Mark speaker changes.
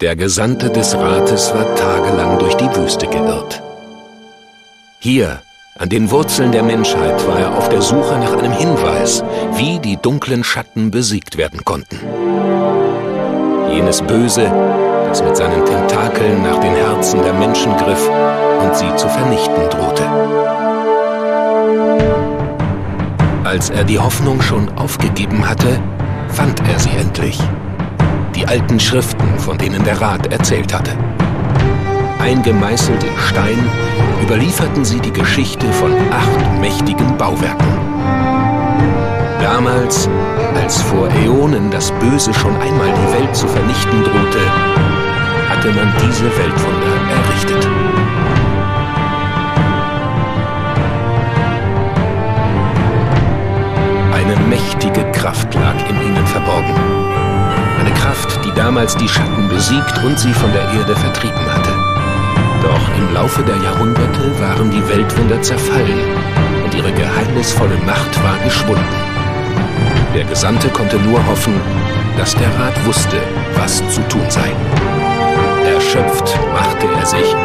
Speaker 1: Der Gesandte des Rates war tagelang durch die Wüste geirrt. Hier, an den Wurzeln der Menschheit, war er auf der Suche nach einem Hinweis, wie die dunklen Schatten besiegt werden konnten. Jenes Böse, das mit seinen Tentakeln nach den Herzen der Menschen griff und sie zu vernichten drohte. Als er die Hoffnung schon aufgegeben hatte, fand er sie endlich. Die alten Schriften, von denen der Rat erzählt hatte. Eingemeißelt in Stein überlieferten sie die Geschichte von 8 mächtigen Bauwerken. Damals, als vor Äonen das Böse schon einmal die Welt zu vernichten drohte, hatte man diese Weltwunder errichtet. Eine mächtige Kraft lag in ihnen verborgen. Eine Kraft, die damals die Schatten besiegt und sie von der Erde vertrieben hatte. Doch im Laufe der Jahrhunderte waren die Weltwunder zerfallen und ihre geheimnisvolle Macht war geschwunden. Der Gesandte konnte nur hoffen, dass der Rat wusste, was zu tun sei. Erschöpft machte er sich